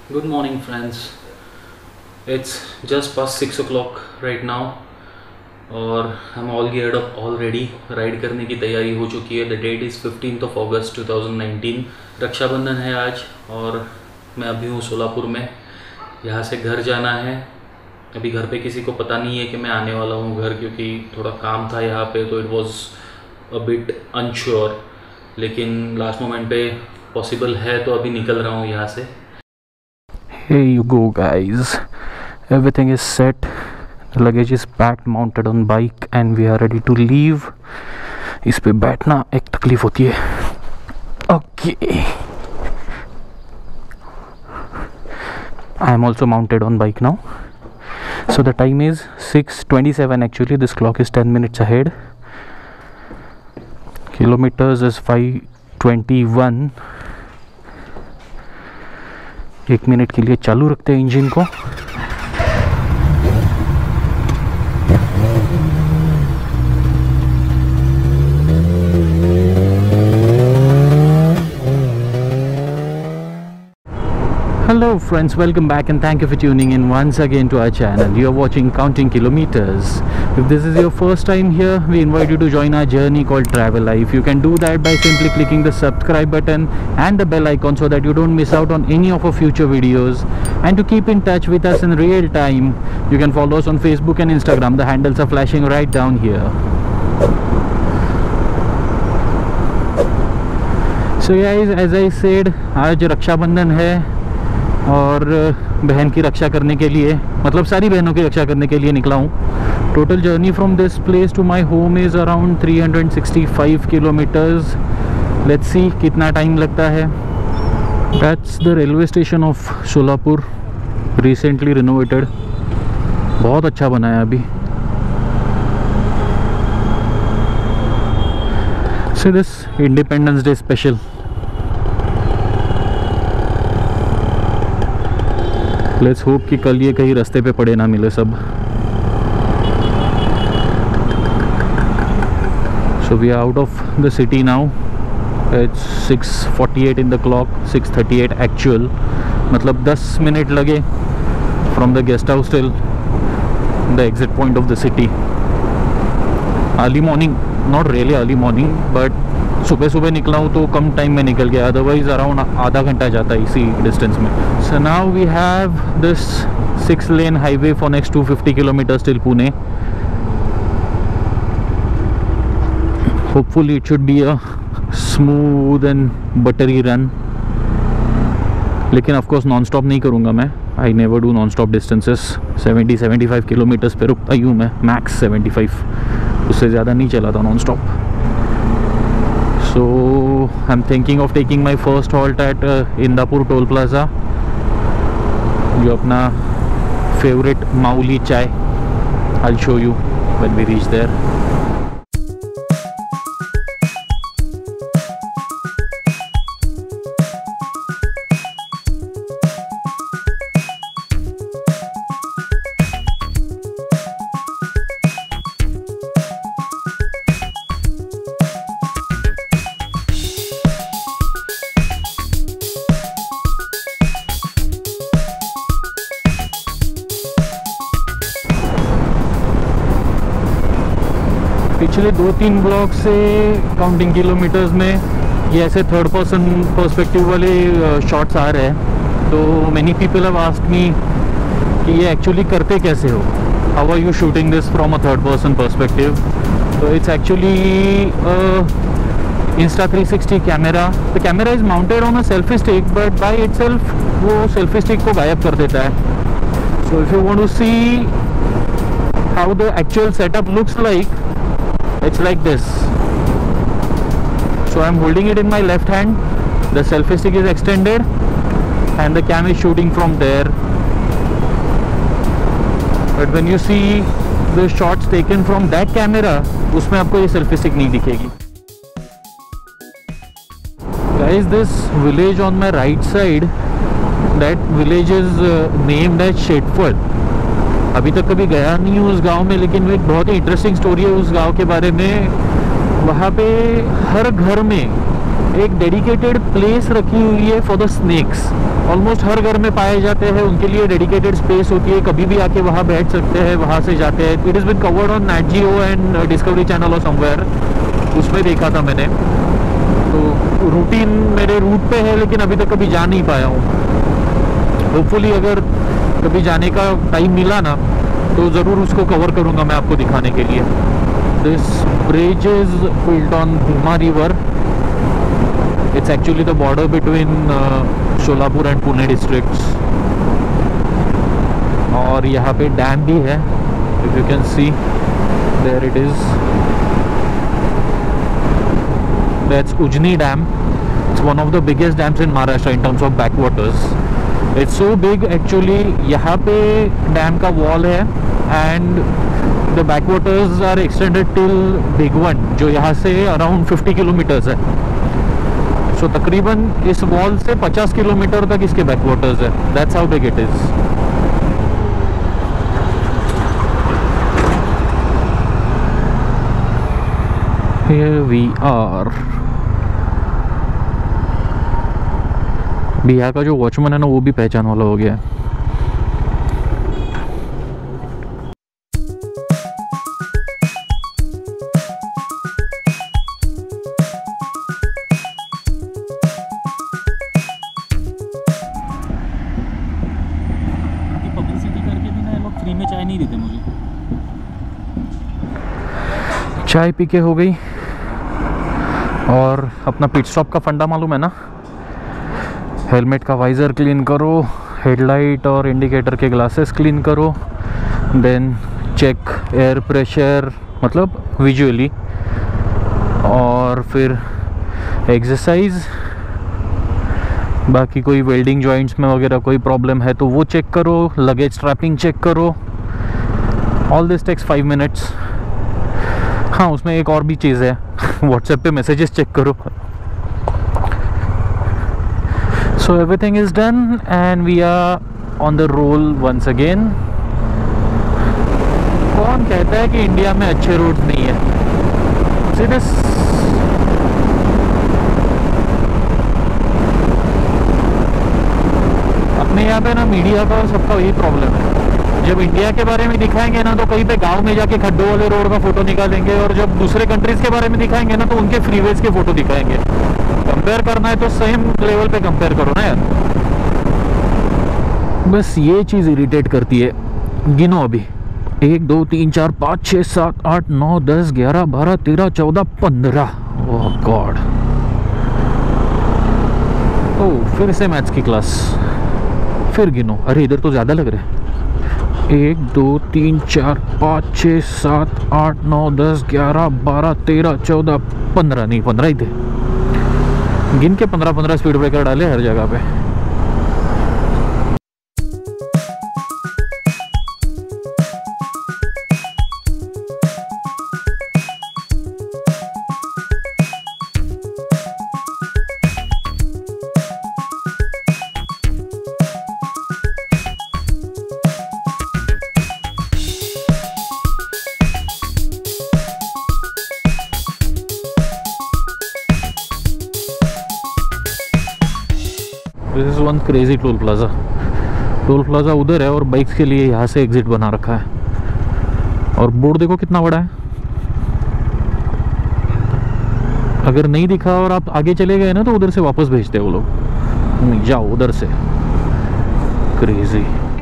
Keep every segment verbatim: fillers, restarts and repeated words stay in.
Good morning, friends. It's just past six o'clock right now और हम all geared up already. Ride करने की तैयारी हो चुकी है. The date is fifteenth of August twenty nineteen. Rakshabandhan है आज और मैं अभी हूँ सोलापुर में. यहाँ से घर जाना है. अभी घर पे किसी को पता नहीं है कि मैं आने वाला हूँ घर, क्योंकि थोड़ा काम था यहाँ पे, तो it was a bit unsure. लेकिन लास्ट मोमेंट पे पॉसिबल है तो अभी निकल रहा हूँ यहाँ से. Here you go, guys. Everything is set. The luggage is packed, mounted on bike, and we are ready to leave. इस पे बैठना एक तकलीफ होती है. Okay. I am also mounted on bike now. So the time is six twenty-seven. Actually, this clock is ten minutes ahead. Kilometers is five twenty-one. एक minute के लिए चालू रखते हैं इंजन को. Hello friends, welcome back and thank you for tuning in once again to our channel. You are watching Counting Kilometers. If this is your first time here, we invite you to join our journey called Travel Life. You can do that by simply clicking the subscribe button and the bell icon so that you don't miss out on any of our future videos. And to keep in touch with us in real time, you can follow us on Facebook and Instagram. The handles are flashing right down here. So guys, as I said, आज रक्षाबंधन है और बहन की रक्षा करने के लिए, मतलब सारी बहनों की रक्षा करने के लिए निकला हूँ. Total journey from this place to my home is around three hundred sixty-five kilometres. Let's see कितना टाइम लगता है. That's the railway station of Solapur, recently renovated. बहुत अच्छा बना है अभी. So this independence day special. Let's hope कि कल ये कहीं रास्ते पे पड़े ना मिले सब. So we are out of the city now. It's six forty-eight in the clock, six thirty-eight actual. मतलब दस मिनट लगे from the guest house till the exit point of the city. Early morning, not really early morning, but सुबह सुबह निकला हूँ तो कम time में निकल गया. अदरवाइज अराउंड आधा घंटा जाता है इसी डिस्टेंस में. So now we have this six lane highway for next two hundred fifty kilometres till Pune. Hopefully it should be a smooth and buttery run. लेकिन ऑफ कोर्स नॉन स्टॉप नहीं करूँगा मैं. I never do non stop distances. seventy seventy-five kilometres पे रुकता ही हूँ मैं, max seventy-five. उससे ज़्यादा नहीं चला था non stop. So I'm thinking of taking my first halt at uh, Indapur Toll Plaza, जो अपना favorite माउली चाय. I'll show you when we reach there. पिछले दो तीन ब्लॉक से काउंटिंग किलोमीटर्स में ये ऐसे थर्ड पर्सन पर्सपेक्टिव वाले शॉट्स आ रहे हैं. तो many people have asked me कि ये एक्चुअली करते कैसे हो. How are you shooting this from a third person perspective. तो it's actually Insta three sixty camera. The camera is mounted on a selfie stick, but by itself वो selfie stick को गायब कर देता है. सो if you want to see how the actual setup looks like, it's like this. So I'm holding it in my left hand, the selfie stick is extended and the cam is shooting from there. But when you see the shots taken from that camera, उसमें आपको ये selfie stick नहीं दिखेगी. Guys, this village on my right side, that village is uh, named as Shetford. अभी तक कभी गया नहीं हूँ उस गांव में, लेकिन एक बहुत ही इंटरेस्टिंग स्टोरी है उस गांव के बारे में. वहाँ पे हर घर में एक डेडिकेटेड प्लेस रखी हुई है फॉर द स्नेक्स. ऑलमोस्ट हर घर में पाए जाते हैं, उनके लिए डेडिकेटेड स्पेस होती है, कभी भी आके वहाँ बैठ सकते हैं, वहाँ से जाते हैं। It is been covered on Nat Geo and Discovery Channel और समवेयर, उसमें देखा था मैंने। तो रूटीन मेरे रूट पे है, लेकिन अभी तक कभी जा नहीं पाया हूँ। होपफुली अगर कभी जाने का टाइम मिला ना तो ज़रूर उसको कवर करूँगा मैं आपको दिखाने के लिए। This bridge is built on Bhima river. It's actually the border between Sholapur and Pune districts. और यहाँ पे डैम भी है, if you can see there it is, that's Ujani dam. It's one of the biggest dams in Maharashtra in terms of backwaters. It's so big actually, यहाँ पे dam का wall है and the backwaters are extended till big one, जो यहाँ से around fifty kilometres है। सो so, तकरीबन इस वॉल से पचास किलोमीटर तक इसके बैकवाटर्स है। That's how big it is. Here we are. भी यहाँ का जो वॉचमैन है ना, वो भी पहचान वाला हो गया है। पब्लिसिटी करके भी ना ये लोग फ्री में चाय नहीं देते मुझे। चाय पी के हो गई, और अपना पिट स्टॉप का फंडा मालूम है ना, हेलमेट का वाइज़र क्लीन करो, हेडलाइट और इंडिकेटर के ग्लासेस क्लीन करो, देन चेक एयर प्रेशर, मतलब विजुअली, और फिर एक्सरसाइज। बाकी कोई वेल्डिंग जॉइंट्स में वगैरह कोई प्रॉब्लम है तो वो चेक करो, लगेज स्ट्रैपिंग चेक करो। All this takes five minutes. हाँ, उसमें एक और भी चीज़ है, व्हाट्सएप पे मैसेजेस चेक करो। So everything is done and we are on the roll once again. कौन कहता है कि इंडिया में अच्छे रोड्स नहीं है? See this? अपने यहाँ पे ना मीडिया का और सबका वही प्रॉब्लम है। जब इंडिया के बारे में दिखाएंगे ना तो कहीं पे गांव में जाके खड्डों वाले रोड का फोटो निकालेंगे, और जब दूसरे कंट्रीज के बारे में दिखाएंगे ना तो उनके फ्रीवेज के फोटो दिखाएंगे। कंपेयर करना है तो सेम लेवल पे कंपेयर करो ना यार। बस ये चीज़ इरिटेट करती है। गिनो अभी, एक दो तीन चार पाँच छः सात आठ नौ दस ग्यारह बारह तेरह चौदह पंद्रह। ओह गॉड। ओह, फिर से मैथ्स की क्लास। फिर गिनो। अरे इधर तो ज़्यादा लग रहा है। एक दो तीन चार पाँच छः सात आठ नौ दस ग्यारह बारह तेरह चौदह पंद्रह। नहीं, पंद्रह ही थे। गिन के पंद्रह पंद्रह स्पीड ब्रेकर डाले हर जगह पे। This is one crazy toll plaza. Toll plaza उधर है और बाइक्स के लिए यहाँ से एग्जिट बना रखा है। और बोर्ड देखो कितना बड़ा है। अगर नहीं दिखा और आप आगे चले गए ना तो उधर से वापस भेजते हैं वो लोग। जाओ उधर से। क्रेजी।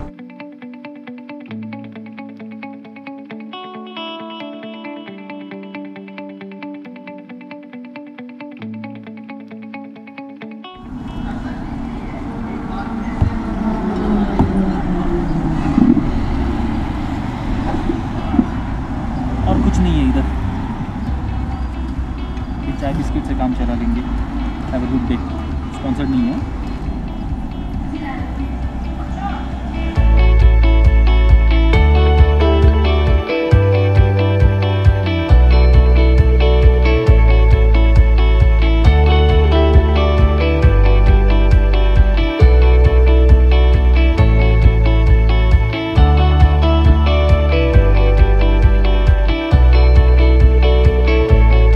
और कुछ नहीं है इधर, चाय बिस्किट से काम चला लेंगे। Have a good day. Sponsored नहीं है।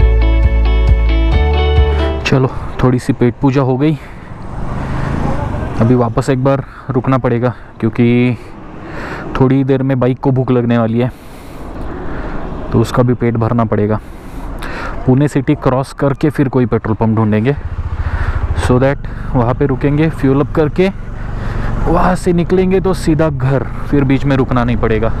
चलो, थोड़ी सी पेट पूजा हो गई। अभी वापस एक बार रुकना पड़ेगा क्योंकि थोड़ी देर में बाइक को भूख लगने वाली है, तो उसका भी पेट भरना पड़ेगा। पुणे सिटी क्रॉस करके फिर कोई पेट्रोल पंप ढूंढेंगे, सो दैट वहाँ पे रुकेंगे, फ्यूल अप करके वहाँ से निकलेंगे तो सीधा घर, फिर बीच में रुकना नहीं पड़ेगा।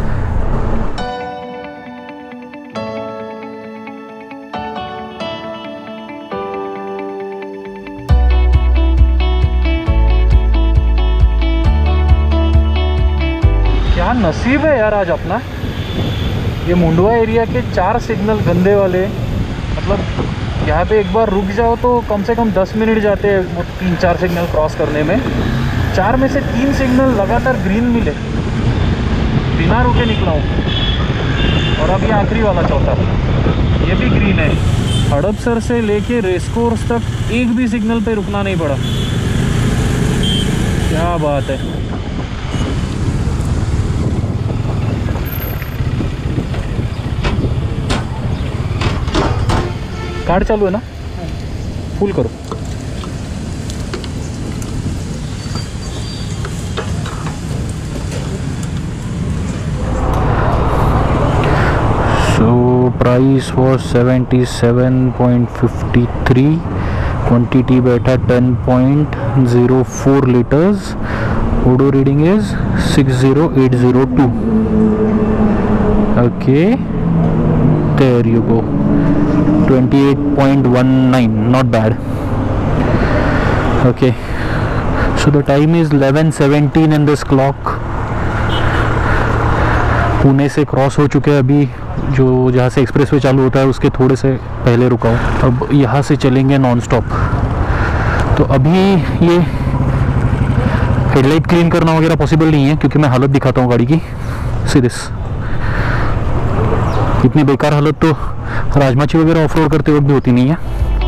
क्या नसीब है यार आज अपना, ये मुंडवा एरिया के चार सिग्नल गंदे वाले, मतलब यहाँ पे एक बार रुक जाओ तो कम से कम दस मिनट जाते हैं वो तीन चार सिग्नल क्रॉस करने में। चार में से तीन सिग्नल लगातार ग्रीन मिले, बिना रुके निकला हूँ। और अभी आखिरी वाला चौथा, ये भी ग्रीन है। हड़पसर से लेके रेसकोर्स तक एक भी सिग्नल पे रुकना नहीं पड़ा, क्या बात है। कार्ड चालू है ना, फुल करो। So price was seventy seven point fifty three, quantity बैठा ten point zero four litres, odo reading is six zero eight zero two. Okay, there you go, twenty-eight point one nine, not bad. Okay, so the time is eleven seventeen in this clock. Pune से cross हो चुके हैं अभी, जो जहाँ से expressway चालू होता है उसके थोड़े से पहले रुका हूँ। अब यहाँ से चलेंगे नॉन स्टॉप। तो अभी ये हेडलाइट क्लीन करना वगैरह पॉसिबल नहीं है क्योंकि मैं हालत दिखाता हूँ गाड़ी की। सीरियस, इतनी बेकार हालत तो राजमाची वगैरह ऑफ रोड करते वक्त भी होती नहीं है।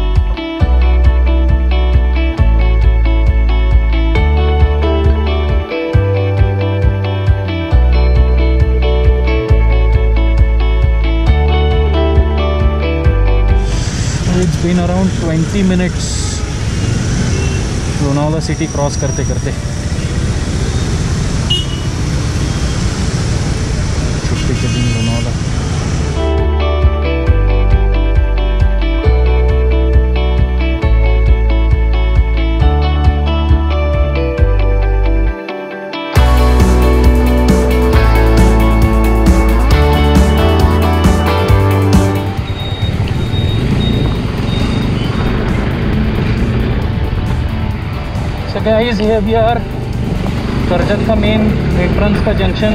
It's been around twenty minutes Lonavala city cross करते करते। छुट्टी के दिन Lonavala. Guys, here we are, Karjat का मेन एंट्रेंस का junction,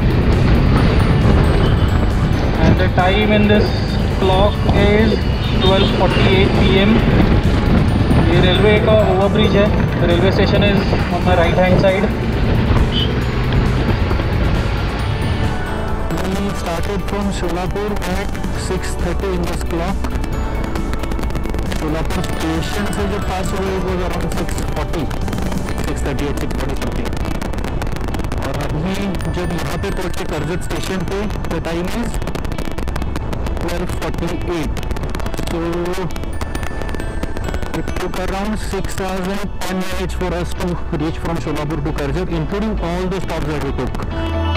and the time in this clock is twelve forty-eight p m ये रेलवे का ओवरब्रिज है, railway station is on my right hand side. We started from Solapur at six thirty in this clock. Solapur station से जो pass हुए वो around six forty, six thirty eight, six forty something. और अभी जब यहाँ पे पहुँचे करजत स्टेशन पे the time is twelve forty eight. So it took around six hours and ten minutes for us to reach from Solapur to Karjat, including all the stops that we took.